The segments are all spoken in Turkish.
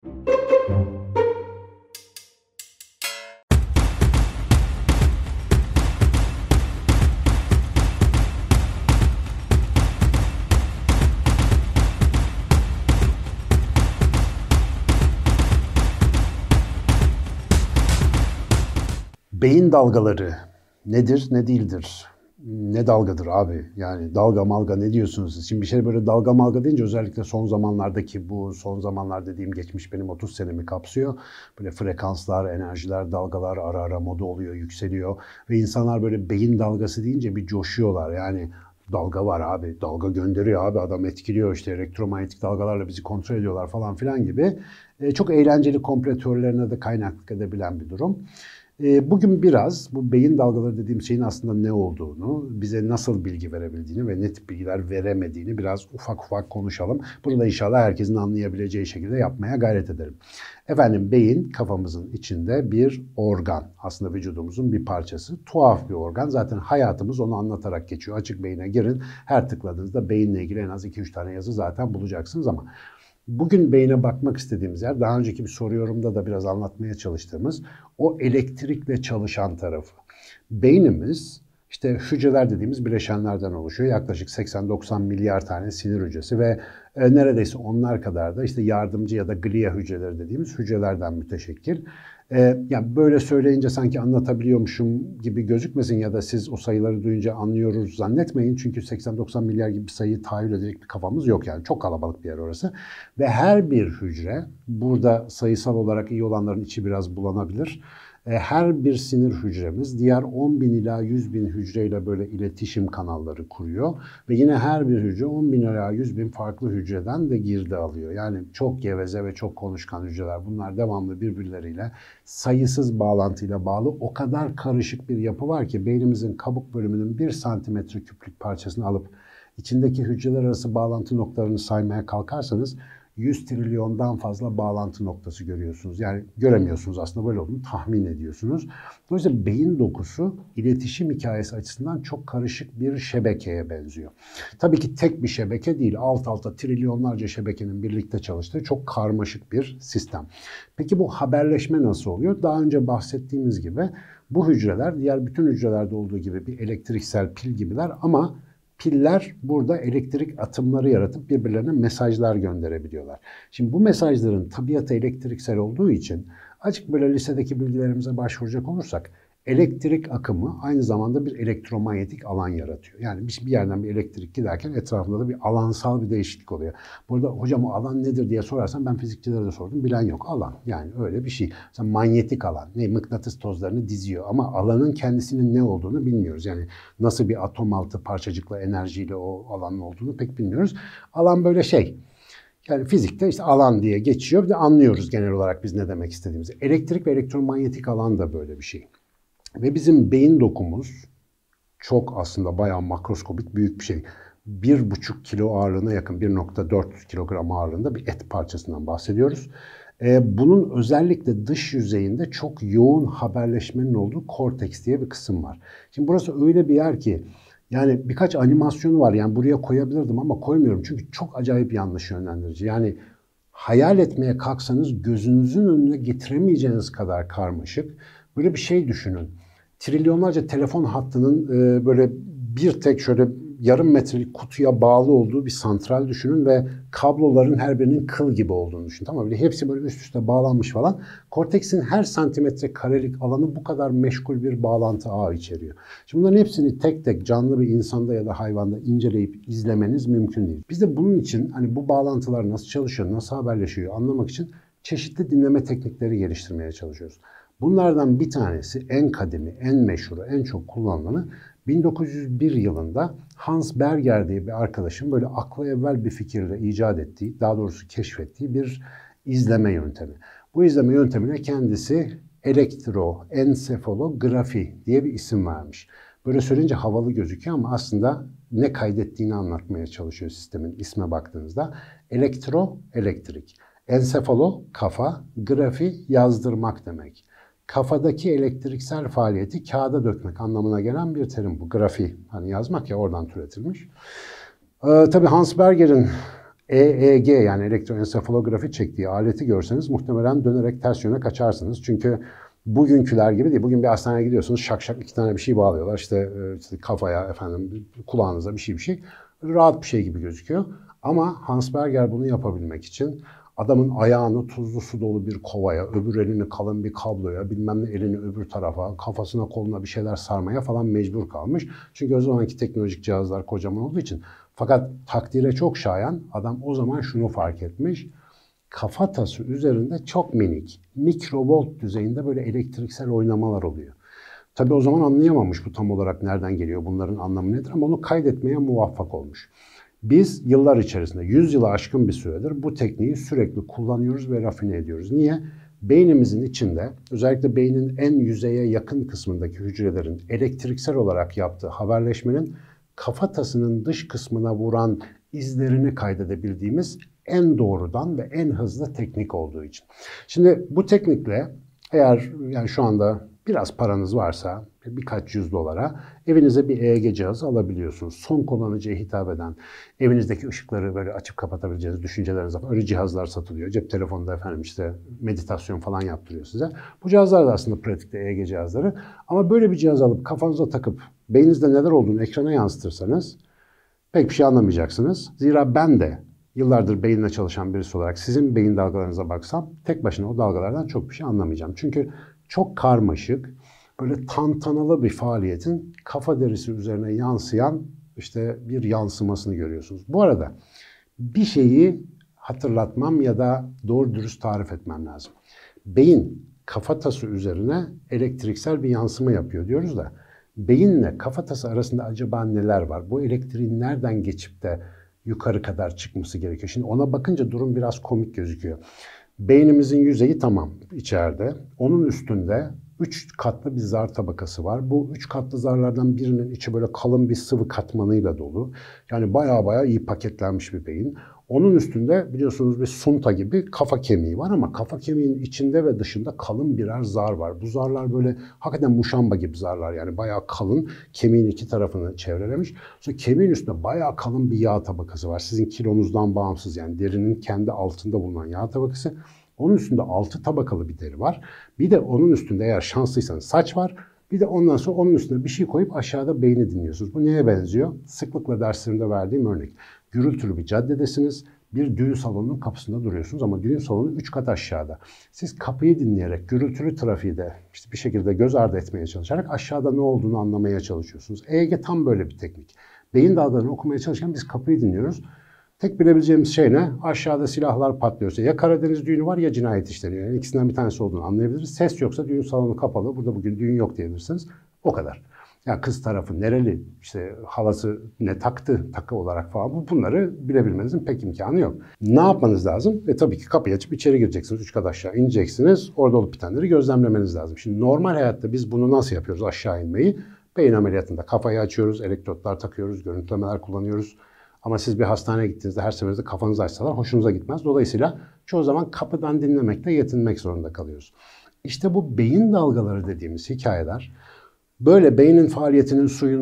Beyin dalgaları nedir, ne değildir? Ne dalgadır abi? Yani dalga malga ne diyorsunuz siz? Şimdi bir şey böyle dalga malga deyince özellikle son zamanlardaki bu son zamanlar dediğim geçmiş benim 30 senemi kapsıyor. Böyle frekanslar, enerjiler, dalgalar ara ara moda oluyor, yükseliyor. Ve insanlar böyle beyin dalgası deyince bir coşuyorlar. Yani dalga var abi, dalga gönderiyor abi, adam etkiliyor işte elektromanyetik dalgalarla bizi kontrol ediyorlar falan filan gibi. Çok eğlenceli komplo teorilerine de kaynaklık edebilen bir durum. Bugün biraz bu beyin dalgaları dediğim şeyin aslında ne olduğunu, bize nasıl bilgi verebildiğini ve ne tip bilgiler veremediğini biraz ufak ufak konuşalım. Bunu da inşallah herkesin anlayabileceği şekilde yapmaya gayret edelim. Efendim beyin kafamızın içinde bir organ. Aslında vücudumuzun bir parçası. Tuhaf bir organ. Zaten hayatımız onu anlatarak geçiyor. Açık beyine girin. Her tıkladığınızda beyinle ilgili en az 2-3 tane yazı zaten bulacaksınız ama bugün beyine bakmak istediğimiz yer, daha önceki bir soru yorumda da biraz anlatmaya çalıştığımız o elektrikle çalışan tarafı. Beynimiz işte hücreler dediğimiz bileşenlerden oluşuyor. Yaklaşık 80-90 milyar tane sinir hücresi ve neredeyse onlar kadar da işte yardımcı ya da glia hücreleri dediğimiz hücrelerden müteşekkil. Yani böyle söyleyince sanki anlatabiliyormuşum gibi gözükmesin ya da siz o sayıları duyunca anlıyoruz zannetmeyin. Çünkü 80-90 milyar gibi bir sayıyı tahayyül edecek bir kafamız yok yani. Çok kalabalık bir yer orası. Ve her bir hücre, burada sayısal olarak iyi olanların içi biraz bulanabilir. Her bir sinir hücremiz diğer 10.000 ila 100.000 hücreyle böyle iletişim kanalları kuruyor. Ve yine her bir hücre 10.000 ila 100.000 farklı hücreden de girdi alıyor. Yani çok geveze ve çok konuşkan hücreler. Bunlar devamlı birbirleriyle sayısız bağlantıyla bağlı. O kadar karışık bir yapı var ki beynimizin kabuk bölümünün 1 santimetre küplük parçasını alıp içindeki hücreler arası bağlantı noktalarını saymaya kalkarsanız 100 trilyondan fazla bağlantı noktası görüyorsunuz. Yani göremiyorsunuz aslında, böyle olduğunu tahmin ediyorsunuz. Dolayısıyla beyin dokusu iletişim hikayesi açısından çok karışık bir şebekeye benziyor. Tabii ki tek bir şebeke değil, alt alta trilyonlarca şebekenin birlikte çalıştığı çok karmaşık bir sistem. Peki bu haberleşme nasıl oluyor? Daha önce bahsettiğimiz gibi bu hücreler diğer bütün hücrelerde olduğu gibi bir elektriksel pil gibiler ama piller burada elektrik atımları yaratıp birbirlerine mesajlar gönderebiliyorlar. Şimdi bu mesajların tabiatı elektriksel olduğu için açık böyle lisedeki bilgilerimize başvuracak olursak elektrik akımı aynı zamanda bir elektromanyetik alan yaratıyor. Yani bir yerden bir elektrik giderken etrafında da bir alansal bir değişiklik oluyor. Burada hocam o alan nedir diye sorarsan ben fizikçilere de sordum. Bilen yok. Alan. Yani öyle bir şey. Mesela manyetik alan. Mıknatıs tozlarını diziyor ama alanın kendisinin ne olduğunu bilmiyoruz. Yani nasıl bir atom altı parçacıkla enerjiyle o alanın olduğunu pek bilmiyoruz. Alan böyle şey. Yani fizikte işte alan diye geçiyor. Bir de anlıyoruz genel olarak biz ne demek istediğimizi. Elektrik ve elektromanyetik alan da böyle bir şey. Ve bizim beyin dokumuz çok aslında bayağı makroskobik büyük bir şey. 1,5 kilo ağırlığına yakın 1,4 kilogram ağırlığında bir et parçasından bahsediyoruz. Bunun özellikle dış yüzeyinde çok yoğun haberleşmenin olduğu korteks diye bir kısım var. Şimdi burası öyle bir yer ki yani birkaç animasyonu var, yani buraya koyabilirdim ama koymuyorum çünkü çok acayip yanlış yönlendirici. Yani hayal etmeye kalksanız gözünüzün önüne getiremeyeceğiniz kadar karmaşık. Böyle bir şey düşünün. Trilyonlarca telefon hattının böyle bir tek şöyle yarım metrelik kutuya bağlı olduğu bir santral düşünün ve kabloların her birinin kıl gibi olduğunu düşünün. Tamam mı? Hepsi böyle üst üste bağlanmış falan. Korteksin her santimetre karelik alanı bu kadar meşgul bir bağlantı ağı içeriyor. Şimdi bunların hepsini tek tek canlı bir insanda ya da hayvanda inceleyip izlemeniz mümkün değil. Biz de bunun için hani bu bağlantılar nasıl çalışıyor, nasıl haberleşiyor anlamak için çeşitli dinleme teknikleri geliştirmeye çalışıyoruz. Bunlardan bir tanesi en kadimi, en meşhuru, en çok kullanılanı 1901 yılında Hans Berger diye bir arkadaşın böyle akla evvel bir fikirle icat ettiği, daha doğrusu keşfettiği bir izleme yöntemi. Bu izleme yöntemine kendisi elektroensefalografi diye bir isim vermiş. Böyle söyleyince havalı gözüküyor ama aslında ne kaydettiğini anlatmaya çalışıyor sistemin isme baktığınızda. Elektrik. Ensefalo, kafa, grafi yazdırmak demek. Kafadaki elektriksel faaliyeti kağıda dökmek anlamına gelen bir terim bu. Grafi, hani yazmak ya, oradan türetilmiş. Tabii Hans Berger'in EEG yani elektroensefalografi çektiği aleti görseniz muhtemelen dönerek ters yöne kaçarsınız. Çünkü bugünküler gibi değil. Bugün bir hastaneye gidiyorsunuz, şak şak 2 tane bir şey bağlıyorlar. İşte kafaya, efendim kulağınıza bir şey. Rahat bir şey gibi gözüküyor. Ama Hans Berger bunu yapabilmek için adamın ayağını tuzlu su dolu bir kovaya, öbür elini kalın bir kabloya, bilmem ne elini öbür tarafa, kafasına koluna bir şeyler sarmaya falan mecbur kalmış. Çünkü o zamanki teknolojik cihazlar kocaman olduğu için. Fakat takdire çok şayan adam o zaman şunu fark etmiş. Kafatası üzerinde çok minik, mikrovolt düzeyinde böyle elektriksel oynamalar oluyor. Tabii o zaman anlayamamış bu tam olarak nereden geliyor, bunların anlamı nedir ama onu kaydetmeye muvaffak olmuş. Biz yıllar içerisinde, 100 yılı aşkın bir süredir bu tekniği sürekli kullanıyoruz ve rafine ediyoruz. Niye? Beynimizin içinde, özellikle beynin en yüzeye yakın kısmındaki hücrelerin elektriksel olarak yaptığı haberleşmenin kafatasının dış kısmına vuran izlerini kaydedebildiğimiz en doğrudan ve en hızlı teknik olduğu için. Şimdi bu teknikle eğer yani şu anda biraz paranız varsa birkaç $100 evinize bir EEG cihazı alabiliyorsunuz. Son kullanıcıya hitap eden, evinizdeki ışıkları böyle açıp kapatabileceğiniz düşüncelerinize öyle cihazlar satılıyor. Cep telefonunda efendim işte meditasyon falan yaptırıyor size. Bu cihazlar da aslında pratikte EEG cihazları. Ama böyle bir cihaz alıp kafanıza takıp beyninizde neler olduğunu ekrana yansıtırsanız pek bir şey anlamayacaksınız. Zira ben de yıllardır beyinle çalışan birisi olarak sizin beyin dalgalarınıza baksam tek başına o dalgalardan çok bir şey anlamayacağım. Çünkü çok karmaşık, böyle tantanalı bir faaliyetin kafa derisi üzerine yansıyan işte bir yansımasını görüyorsunuz. Bu arada bir şeyi hatırlatmam ya da doğru dürüst tarif etmem lazım. Beyin kafatası üzerine elektriksel bir yansıma yapıyor diyoruz da beyinle kafatası arasında acaba neler var? Bu elektriğin nereden geçip de yukarı kadar çıkması gerekiyor? Şimdi ona bakınca durum biraz komik gözüküyor. Beynimizin yüzeyi tamam içeride. Onun üstünde 3 katlı bir zar tabakası var. Bu 3 katlı zarlardan birinin içi böyle kalın bir sıvı katmanıyla dolu. Yani baya iyi paketlenmiş bir beyin. Onun üstünde biliyorsunuz bir sunta gibi kafa kemiği var ama kafa kemiğinin içinde ve dışında kalın birer zar var. Bu zarlar böyle hakikaten muşamba gibi zarlar yani bayağı kalın kemiğin iki tarafını çevrelemiş. Sonra kemiğin üstünde bayağı kalın bir yağ tabakası var. Sizin kilonuzdan bağımsız yani derinin kendi altında bulunan yağ tabakası. Onun üstünde 6 tabakalı bir deri var. Bir de onun üstünde eğer şanslıysanız saç var. Bir de ondan sonra onun üstüne bir şey koyup aşağıda beyni dinliyorsunuz. Bu neye benziyor? Sıklıkla derslerimde verdiğim örnek. Gürültülü bir caddedesiniz. Bir düğün salonunun kapısında duruyorsunuz ama düğün salonu 3 kat aşağıda. Siz kapıyı dinleyerek gürültülü trafiği de işte bir şekilde göz ardı etmeye çalışarak aşağıda ne olduğunu anlamaya çalışıyorsunuz. EEG tam böyle bir teknik. Beyin dalgalarını okumaya çalışırken biz kapıyı dinliyoruz. Tek bilebileceğimiz şey ne? Aşağıda silahlar patlıyorsa ya Karadeniz düğünü var ya cinayet işleniyor. Yani ikisinden bir tanesi olduğunu anlayabiliriz. Ses yoksa düğün salonu kapalı. Burada bugün düğün yok diyebilirsiniz. O kadar. Ya kız tarafı nereli, işte halası ne taktı, takı olarak falan bunları bilebilmenizin pek imkanı yok. Ne yapmanız lazım? Tabii ki kapıyı açıp içeri gireceksiniz. 3 kat aşağı ineceksiniz. Orada olup bitenleri gözlemlemeniz lazım. Şimdi normal hayatta biz bunu nasıl yapıyoruz aşağı inmeyi? Beyin ameliyatında kafayı açıyoruz, elektrotlar takıyoruz, görüntülemeler kullanıyoruz. Ama siz bir hastaneye gittiğinizde her seferinde kafanızı açsalar hoşunuza gitmez. Dolayısıyla çoğu zaman kapıdan dinlemekle yetinmek zorunda kalıyoruz. İşte bu beyin dalgaları dediğimiz hikayeler böyle beynin faaliyetinin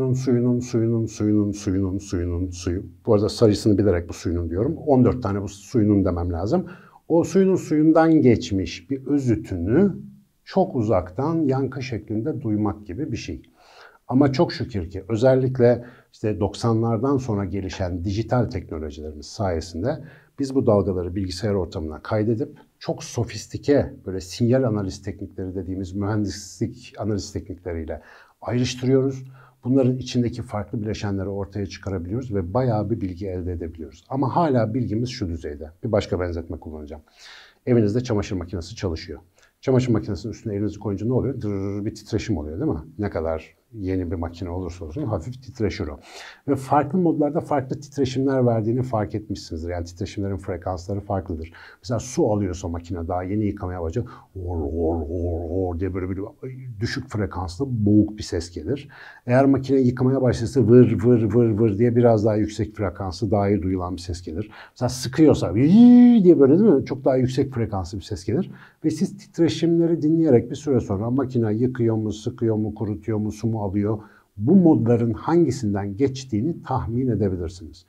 suyu. Bu arada sayısını bilerek bu suyunun diyorum. 14 tane bu suyunun demem lazım. O suyundan geçmiş bir özütünü çok uzaktan yankı şeklinde duymak gibi bir şey. Ama çok şükür ki özellikle işte 90'lardan sonra gelişen dijital teknolojilerimiz sayesinde biz bu dalgaları bilgisayar ortamına kaydedip çok sofistike böyle sinyal analiz teknikleri dediğimiz mühendislik analiz teknikleriyle ayrıştırıyoruz. Bunların içindeki farklı bileşenleri ortaya çıkarabiliyoruz ve bayağı bir bilgi elde edebiliyoruz. Ama hala bilgimiz şu düzeyde. Bir başka benzetme kullanacağım. Evinizde çamaşır makinesi çalışıyor. Çamaşır makinesinin üstüne elinizi koyunca ne oluyor? Dırr bir titreşim oluyor değil mi? Ne kadar yeni bir makine olursa olsun hafif titreşir o. Ve farklı modlarda farklı titreşimler verdiğini fark etmişsinizdir. Yani titreşimlerin frekansları farklıdır. Mesela su alıyorsa makine daha yeni yıkamaya başlıyor. Or diye böyle bir düşük frekanslı boğuk bir ses gelir. Eğer makine yıkamaya başlarsa vır diye biraz daha yüksek frekanslı daha iyi duyulan bir ses gelir. Mesela sıkıyorsa diye böyle değil mi? Çok daha yüksek frekanslı bir ses gelir. Ve siz titreşimleri dinleyerek bir süre sonra makine yıkıyor mu, sıkıyor mu, kurutuyor mu, su mu alıyor? Bu modların hangisinden geçtiğini tahmin edebilirsiniz.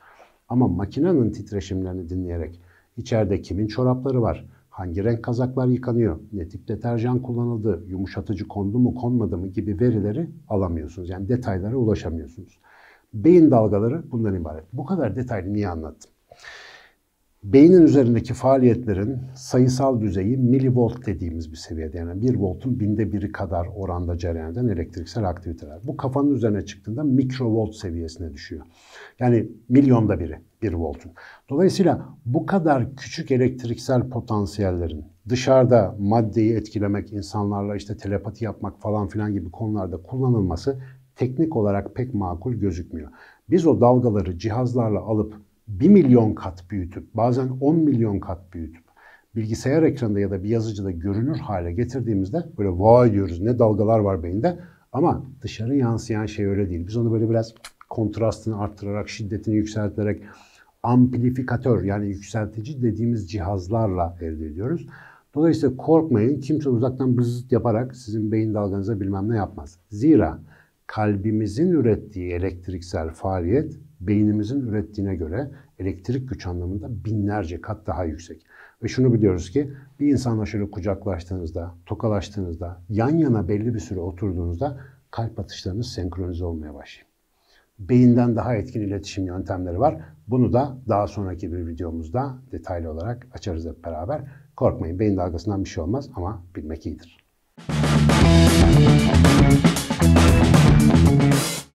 Ama makinenin titreşimlerini dinleyerek içeride kimin çorapları var, hangi renk kazaklar yıkanıyor, ne tip deterjan kullanıldı, yumuşatıcı kondu mu konmadı mı gibi verileri alamıyorsunuz. Yani detaylara ulaşamıyorsunuz. Beyin dalgaları bundan ibaret. Bu kadar detaylı niye anlattım? Beynin üzerindeki faaliyetlerin sayısal düzeyi milivolt dediğimiz bir seviyede. Yani 1 voltun binde biri kadar oranda cereyan eden elektriksel aktiviteler. Bu kafanın üzerine çıktığında mikrovolt seviyesine düşüyor. Yani milyonda biri 1 voltun. Dolayısıyla bu kadar küçük elektriksel potansiyellerin dışarıda maddeyi etkilemek, insanlarla işte telepati yapmak falan filan gibi konularda kullanılması teknik olarak pek makul gözükmüyor. Biz o dalgaları cihazlarla alıp 1 milyon kat büyütüp, bazen 10 milyon kat büyütüp, bilgisayar ekranında ya da bir yazıcıda görünür hale getirdiğimizde böyle vay diyoruz, ne dalgalar var beyinde. Ama dışarı yansıyan şey öyle değil. Biz onu böyle biraz kontrastını arttırarak, şiddetini yükselterek, amplifikatör yani yükseltici dediğimiz cihazlarla elde ediyoruz. Dolayısıyla korkmayın, kimse uzaktan bızıt yaparak sizin beyin dalganıza bilmem ne yapmaz. Zira kalbimizin ürettiği elektriksel faaliyet beynimizin ürettiğine göre elektrik güç anlamında binlerce kat daha yüksek. Ve şunu biliyoruz ki bir insanla şöyle kucaklaştığınızda, tokalaştığınızda, yan yana belli bir süre oturduğunuzda kalp atışlarınız senkronize olmaya başlıyor. Beyinden daha etkin iletişim yöntemleri var. Bunu da daha sonraki bir videomuzda detaylı olarak açarız hep beraber. Korkmayın, beyin dalgasından bir şey olmaz ama bilmek iyidir.